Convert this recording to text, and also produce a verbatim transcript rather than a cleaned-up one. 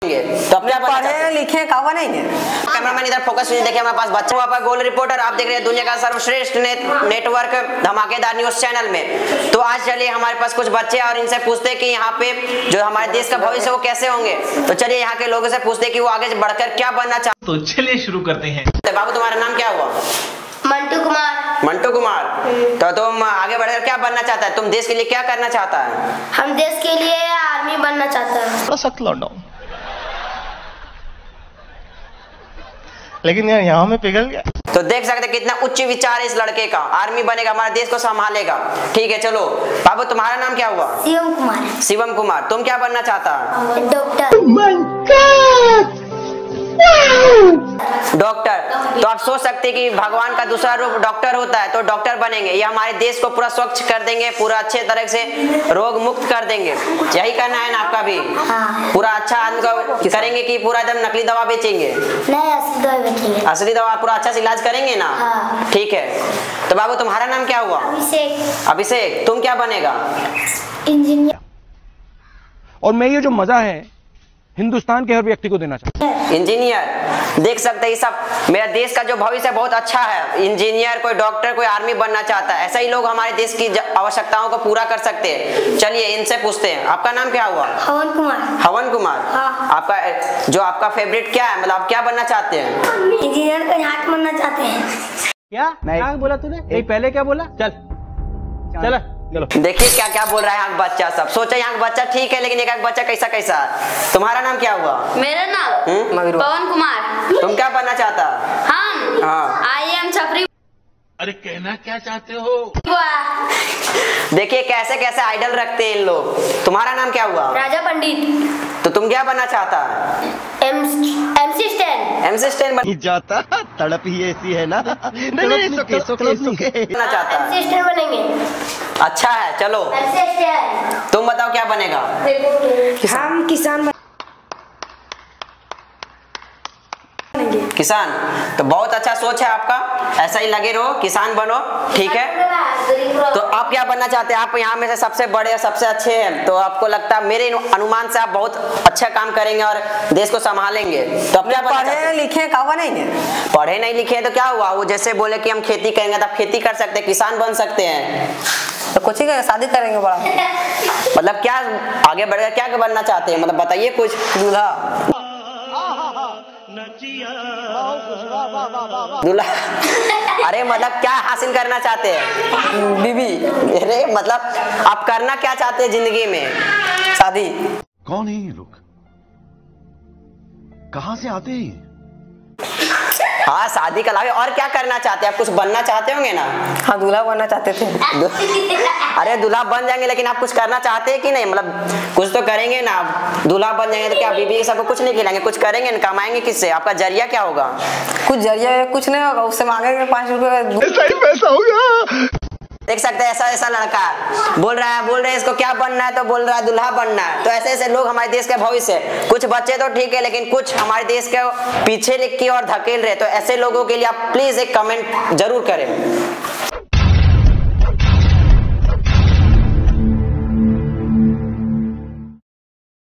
तो अब क्या पढ़े लिखे का नहीं है। कैमरामैन इधर फोकस देखिए, हमारे पास बच्चा हुआ गोल रिपोर्टर, आप देख रहे हैं दुनिया का सर्वश्रेष्ठ ने, नेटवर्क धमाकेदार न्यूज चैनल में। तो आज चलिए हमारे पास कुछ बच्चे और इनसे पूछते हैं कि यहाँ पे जो हमारे देश का भविष्य वो कैसे होंगे। तो चलिए यहाँ के लोगों से पूछते हैं कि वो आगे बढ़कर क्या बनना चाहते। तो चलिए शुरू करते हैं। बाबू तुम्हारा नाम क्या हुआ? मंटू कुमार। मंटू कुमार, तो तुम आगे बढ़कर क्या बनना चाहता है? तुम देश के लिए क्या करना चाहता है? हम देश के लिए आर्मी बनना चाहते हैं। थोड़ा सख्त लौंडा हूं, लेकिन यार यहाँ में पिघल गया। तो देख सकते कितना उच्च विचार है इस लड़के का, आर्मी बनेगा, हमारे देश को संभालेगा। ठीक है चलो बाबू तुम्हारा नाम क्या हुआ? शिवम कुमार। शिवम कुमार, तुम क्या बनना चाहता है? डॉक्टर। डॉक्टर, तो आप सोच सकते हैं कि भगवान का दूसरा रूप डॉक्टर होता है, तो डॉक्टर बनेंगे। ये हमारे देश को पूरा स्वच्छ कर देंगे, पूरा अच्छे तरह से रोग मुक्त कर देंगे। यही करना है ना आपका भी? हाँ। पूरा अच्छा आदमी को करेंगे कि पूरा एकदम नकली दवा बेचेंगे? नहीं, असली दवा बेचेंगे। असली दवा पूरा अच्छा से इलाज करेंगे ना? हाँ। ठीक है, तो बाबू तुम्हारा नाम क्या हुआ? अभिषेक। अभिषेक, तुम क्या बनेगा? इंजीनियर। और मैं ये जो मजा है हिंदुस्तान के हर व्यक्ति को देना चाहता हूँ। इंजीनियर, देख सकते हैं सब, मेरा देश का जो भविष्य बहुत अच्छा है। इंजीनियर, कोई डॉक्टर, कोई आर्मी बनना चाहता है। ऐसा ही लोग हमारे देश की आवश्यकताओं को पूरा कर सकते हैं। चलिए इनसे पूछते हैं, आपका नाम क्या हुआ? हवन कुमार। हवन कुमार, हाँ। आपका जो आपका फेवरेट क्या है, मतलब आप क्या बनना चाहते हैं? इंजीनियर का हाथ बनना चाहते हैं। क्या क्या बोला तूने? नहीं पहले क्या बोला? चल चल चलो। देखिए क्या क्या बोल रहा है यहाँ बच्चा सब। सोचा यहाँ बच्चा ठीक है, लेकिन एक एक बच्चा कैसा कैसा। तुम्हारा नाम क्या हुआ? मेरा नाम पवन कुमार। तुम क्या बनना चाहता? हम हाँ। आई एम छपरी। अरे कहना क्या चाहते हो? देखिए कैसे कैसे आइडल रखते हैं इन लोग। तुम्हारा नाम क्या हुआ? राजा पंडित। तो तुम क्या बनना चाहता? MC stand. एमसी स्टैन बनना जाता तड़प ही ऐसी है ना। नहीं नहीं सुके सुके सुके चाहता है? एमसी स्टैन बनेंगे। अच्छा है चलो, एमसी स्टैन। तुम बताओ क्या बनेगा? हम किसान किसान, तो बहुत अच्छा सोच है आपका, ऐसा ही लगे रहो, किसान बनो। ठीक है, तो आप क्या बनना चाहते हैं? आप यहाँ में से सबसे बड़े सबसे अच्छे हैं, तो आपको लगता है मेरे अनुमान से आप बहुत अच्छा काम करेंगे और देश को संभालेंगे। तो आप क्या पढ़े लिखे का नहीं है। पढ़े नहीं लिखे तो क्या हुआ? वो जैसे बोले कि हम खेती करेंगे तो आप खेती कर सकते हैं, किसान बन सकते हैं। तो कुछ ही शादी करेंगे बड़ा। मतलब क्या आगे बढ़कर क्या बनना चाहते हैं, मतलब बताइए कुछ। दूल्हा, दूल्हा, अरे मतलब क्या हासिल करना चाहते हैं? बीबी। अरे मतलब आप करना क्या चाहते हैं जिंदगी में? शादी। कौन है ये लोग? कहां से आते हैं? हाँ शादी का लाभ। और क्या करना चाहते हैं आप? कुछ बनना चाहते होंगे ना? हाँ दूल्हा बनना चाहते थे। अरे दूल्हा बन जाएंगे, लेकिन आप कुछ करना चाहते हैं कि नहीं? मतलब कुछ तो करेंगे ना। दूल्हा बन जाएंगे तो क्या बीबी के सबको कुछ नहीं खिलाएंगे? कुछ करेंगे ना, कमाएंगे किससे? आपका जरिया क्या होगा? कुछ जरिया कुछ नहीं होगा, उससे मांगेंगे पाँच रुपए। सही पैसा होगा। देख सकते हैं ऐसा ऐसा लड़का बोल रहा है बोल रहे हैं इसको क्या बनना है, तो बोल रहा है दूल्हा बनना है। तो ऐसे ऐसे लोग हमारे देश के भविष्य। कुछ बच्चे तो ठीक है, लेकिन कुछ हमारे देश के पीछे लिख की और धकेल रहे। तो ऐसे लोगों के लिए आप प्लीज एक कमेंट जरूर करें।